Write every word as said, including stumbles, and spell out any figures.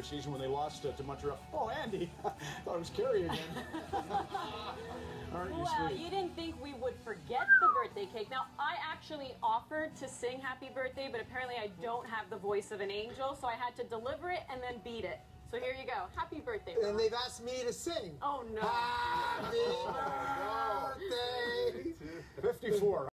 regular season when they lost uh, to Montreal. Oh, Andy, thought it was Carrie again. Aren't you well, sweet? you didn't think we would forget the birthday cake. Now, I actually offered to sing happy birthday, but apparently I don't have the voice of an angel, so I had to deliver it and then beat it. So here you go. Happy birthday, Mom. And they've asked me to sing. Oh, no. Happy birthday. fifty-four.